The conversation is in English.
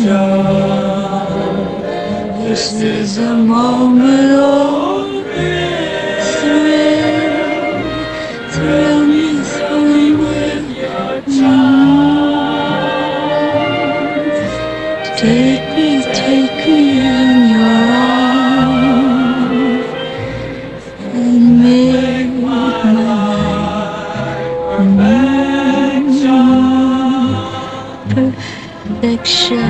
This is a moment of thrill. Thrill me through with your charms. Take me in your arms and make my life perfection.